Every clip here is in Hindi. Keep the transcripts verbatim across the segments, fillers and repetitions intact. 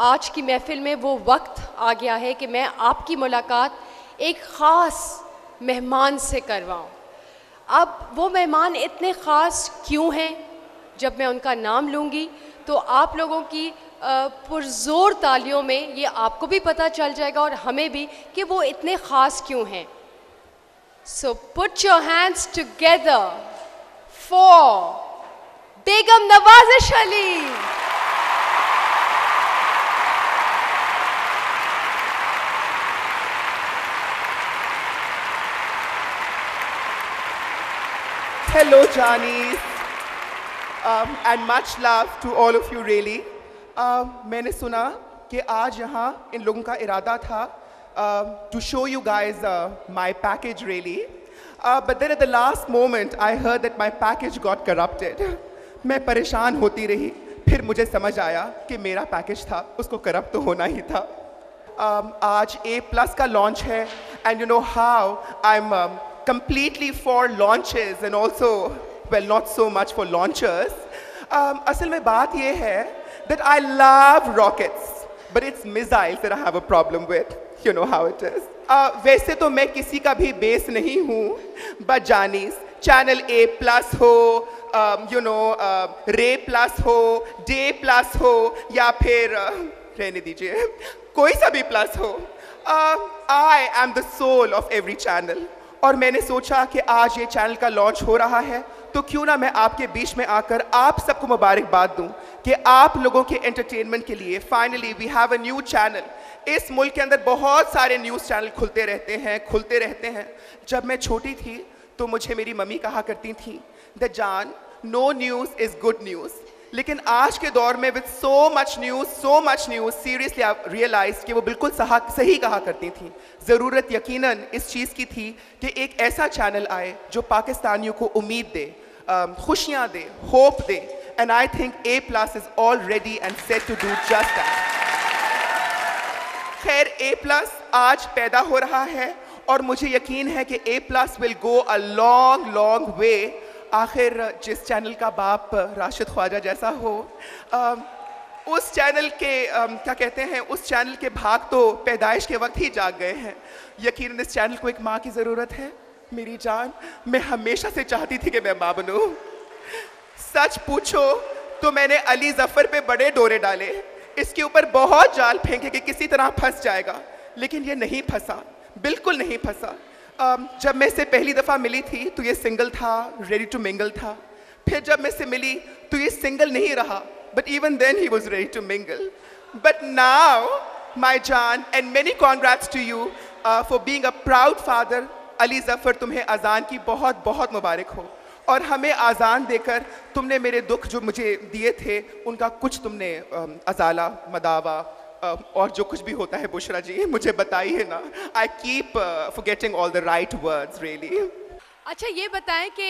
आज की महफिल में वो वक्त आ गया है कि मैं आपकी मुलाकात एक ख़ास मेहमान से करवाऊँ। अब वो मेहमान इतने ख़ास क्यों हैं, जब मैं उनका नाम लूँगी तो आप लोगों की पुरज़ोर तालियों में ये आपको भी पता चल जाएगा और हमें भी कि वो इतने ख़ास क्यों हैं। So put your hands together for Begum Nawazish Ali. Hello, Johnnies, um, and much love to all of you, really. Uh, मैंने सुना कि आज यहाँ इन लोगों का इरादा था uh, to show you guys uh, my package, really. Uh, but then at the last moment, I heard that my package got corrupted. मैं परेशान होती रही, फिर मुझे समझ आया कि मेरा पैकेज था, उसको करप्ट तो होना ही था. Um, आज A plus का launch है, and you know how I'm um, completely for launches and also, well, not so much for launchers. Um, असल में बात ये है that I love rockets, but it's missiles that I have a problem with. You know how it is. Uh, वैसे तो मैं किसी का भी बेस नहीं हूँ, but Johnnies, channel A plus हो, um, you know, uh, Ray plus हो, Day plus हो, या फिर uh, रहने दीजिए, कोई सा भी plus हो. Uh, I am the soul of every channel. और मैंने सोचा कि आज ये चैनल का लॉन्च हो रहा है, तो क्यों ना मैं आपके बीच में आकर आप सबको मुबारकबाद दूं कि आप लोगों के एंटरटेनमेंट के लिए finally we have a new channel. इस मुल्क के अंदर बहुत सारे न्यूज़ चैनल खुलते रहते हैं खुलते रहते हैं जब मैं छोटी थी तो मुझे मेरी मम्मी कहा करती थी द जान, no news is good news. लेकिन आज के दौर में with so much news so much news seriously आप रियलाइज कि वो बिल्कुल सही कहा करती थी. ज़रूरत यकीनन इस चीज़ की थी कि एक ऐसा चैनल आए जो पाकिस्तानियों को उम्मीद दे, खुशियाँ दे, होप दे. And I think A Plus is already and set to do just that. खैर, ए प्लस आज पैदा हो रहा है और मुझे यकीन है कि A Plus will go a long long way. आखिर जिस चैनल का बाप राशिद ख्वाजा जैसा हो, आ, उस चैनल के आ, क्या कहते हैं उस चैनल के भाग तो पैदाइश के वक्त ही जाग गए हैं. यकीनन इस चैनल को एक माँ की ज़रूरत है. मेरी जान, मैं हमेशा से चाहती थी कि मैं माँ बनूँ. सच पूछो तो मैंने अली ज़फ़र पे बड़े डोरे डाले, इसके ऊपर बहुत जाल फेंके कि किसी तरह फंस जाएगा, लेकिन ये नहीं फंसा, बिल्कुल नहीं फंसा. Um, जब मैं इससे पहली दफ़ा मिली थी तो ये सिंगल था, रेडी टू मिंगल था. फिर जब मैं इससे मिली तो ये सिंगल नहीं रहा, but even then he was ready to mingle. But now my जान, and many congrats to you for being a proud father. Ali Zafar, तुम्हें अजान की बहुत बहुत मुबारक हो. और हमें आज़ान देकर तुमने मेरे दुख जो मुझे दिए थे उनका कुछ तुमने um, अजाला, मदावा और जो कुछ भी होता है बुशरा जी मुझे बताइए ना. I keep forgetting all the right words really. अच्छा, ये बताएं कि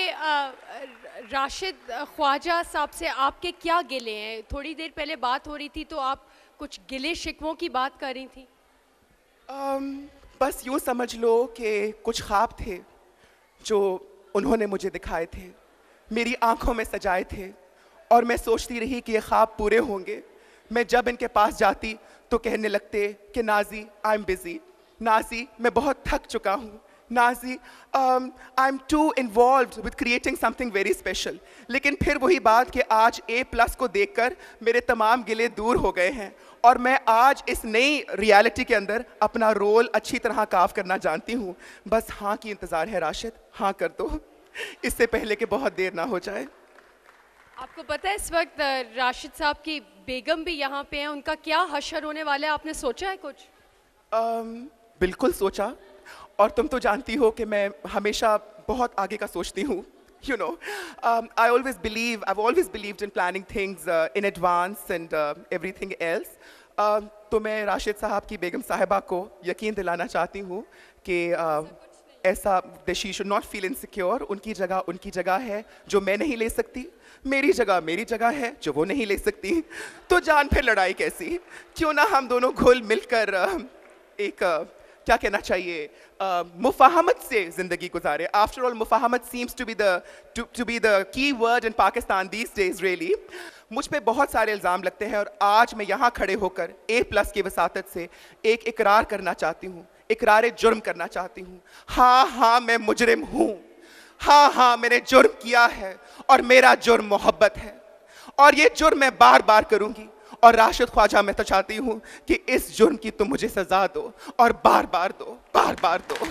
राशिद ख्वाजा साहब से आपके क्या गिले हैं? थोड़ी देर पहले बात हो रही थी तो आप कुछ गिले शिकवों की बात कर रही थी. um, बस यूँ समझ लो कि कुछ ख्वाब थे जो उन्होंने मुझे दिखाए थे, मेरी आंखों में सजाए थे, और मैं सोचती रही कि ये ख्वाब पूरे होंगे. मैं जब इनके पास जाती तो कहने लगते कि Naji, I am busy. Naji, मैं बहुत थक चुका हूँ. Naji, I am too involved with creating something very special. लेकिन फिर वही बात कि आज ए प्लस को देखकर मेरे तमाम गिले दूर हो गए हैं और मैं आज इस नई रियलिटी के अंदर अपना रोल अच्छी तरह काफ करना जानती हूँ. बस हाँ की इंतज़ार है राशिद, हाँ कर दो, इससे पहले कि बहुत देर ना हो जाए. आपको पता है इस वक्त राशिद साहब की बेगम भी यहाँ पे हैं, उनका क्या हशर होने वाला है, आपने सोचा है कुछ? um, बिल्कुल सोचा, और तुम तो जानती हो कि मैं हमेशा बहुत आगे का सोचती हूँ. You know, um, I always believe, I've always believed in planning things uh, in advance and uh, everything else. Uh, तो मैं राशिद साहब की बेगम साहिबा को यकीन दिलाना चाहती हूँ कि uh, ऐसा that she should not feel insecure. उनकी जगह उनकी जगह है जो मैं नहीं ले सकती, मेरी जगह मेरी जगह है जो वो नहीं ले सकती. तो जान फिर लड़ाई कैसी, क्यों ना हम दोनों घुल मिलकर एक क्या कहना चाहिए मुफाहमत से ज़िंदगी गुजारे. आफ्टर ऑल मुफाहमत seems to be the to be the key word in Pakistan these days really. मुझ पे बहुत सारे इल्ज़ाम लगते हैं और आज मैं यहाँ खड़े होकर ए प्लस की वसातत से एक इकरार करना चाहती हूँ, इकरार जुर्म करना चाहती हूँ। हाँ हाँ मैं मुजरिम हूँ, हाँ हाँ मैंने जुर्म किया है और मेरा जुर्म मोहब्बत है और ये जुर्म मैं बार बार करूँगी। और राशिद ख्वाजा मैं तो चाहती हूँ कि इस जुर्म की तुम मुझे सजा दो और बार बार दो, बार बार दो।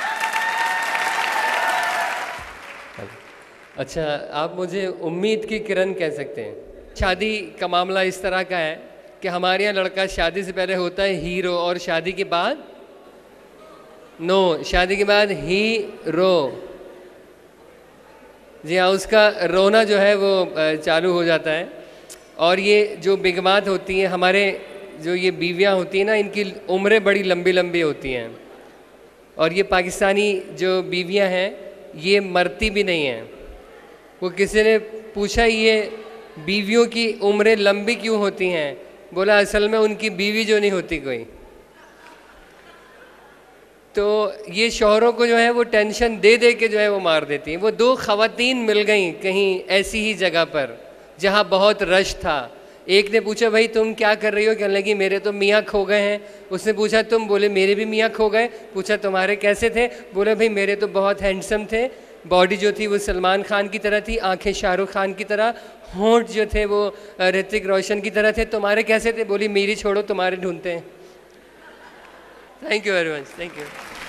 अच्छा, आप मुझे उम्मीद की किरण कह सकते हैं। शादी का मामला इस तरह का है कि हमारे यहाँ लड़का शादी से पहले होता है हीरो और शादी के बाद नो, शादी के बाद हीरो। जी हाँ, उसका रोना जो है वो चालू हो जाता है। और ये जो बिगमात होती हैं, हमारे जो ये बीवियाँ होती हैं ना, इनकी उम्रें बड़ी लंबी लंबी होती हैं। और ये पाकिस्तानी जो बीवियाँ हैं ये मरती भी नहीं हैं। वो किसी ने पूछा ये बीवियों की उम्रें लंबी क्यों होती हैं, बोला असल में उनकी बीवी जो नहीं होती कोई। तो ये शौहरों को जो है वो टेंशन दे दे के जो है वो मार देती हैं। वो दो ख़वातीन मिल गईं कहीं ऐसी ही जगह पर जहाँ बहुत रश था। एक ने पूछा भाई तुम क्या कर रही हो, कहने लगी मेरे तो मियाँ खो गए हैं। उसने पूछा तुम, बोले मेरे भी मियाँ खो गए। पूछा तुम्हारे कैसे थे, बोले भाई मेरे तो बहुत हैंडसम थे, बॉडी जो थी वो सलमान खान की तरह थी, आंखें शाहरुख खान की तरह, होंठ जो थे वो ऋतिक रोशन की तरह थे। तुम्हारे कैसे थे, बोली मेरी छोड़ो तुम्हारे ढूंढते हैं। Thank you very much, thank you.